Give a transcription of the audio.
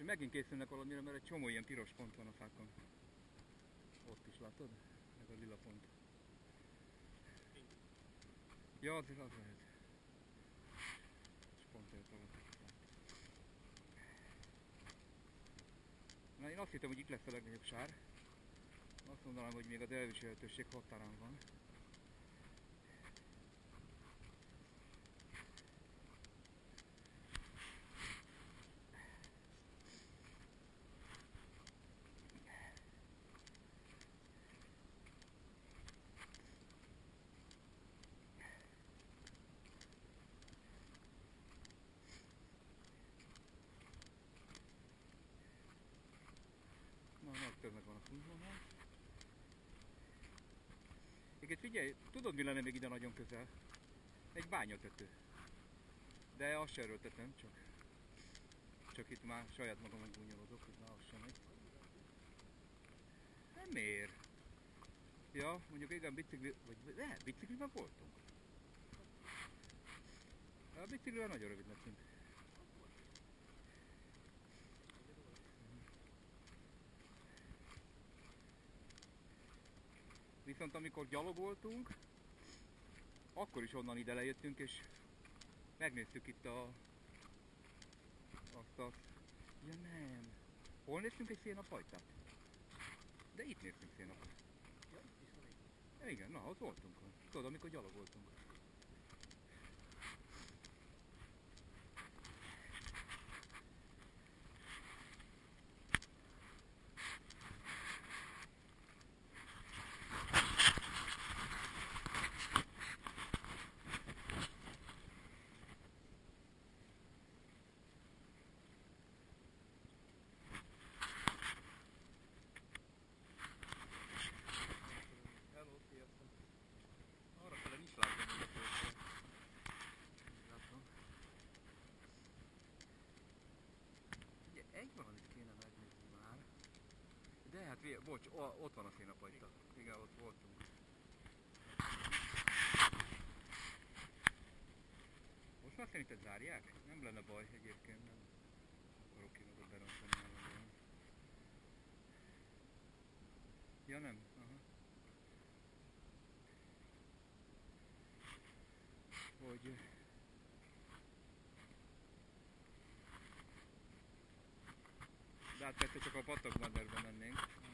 hogy megint készülnek valamire, mert egy csomó ilyen piros pont van a fákon. Ott is látod? Ez a lila pont. Ja, az lehet. És pont őt alatt. Na, én azt hittem, hogy itt lesz a legnagyobb sár. Azt mondanám, hogy még az elviselhetőség határán van. Na, nagy tömeg van a funzónál. Egyébként figyelj, tudod mi lenne még ide nagyon közel? Egy bányatető. De azt se erőltetem, csak itt már saját magamon gúnyolodok, hogy már azt sem megy. Nem miért? Ja, mondjuk igen, bicikli, vagy ne, bicikliben voltunk. A biciklivel nagyon rövid lettünk. Viszont amikor gyalogoltunk, akkor is onnan ide lejöttünk, és megnéztük itt azt. Ja nem. Hol néztünk egy szénapajtát? De itt néztünk szénapajtát. Ja, igen, na, ott voltunk. Tudod, amikor gyalogoltunk. Egy valamit kéne megnézni már. De hát, bocs, ott van a szénapajta. Igen, ott voltunk. Most már szerinted zárják? Nem lenne baj egyébként, nem akarok én oda berontani. Ja nem? Aha. Hogy... De hát persze csak a patakmederbe mennénk.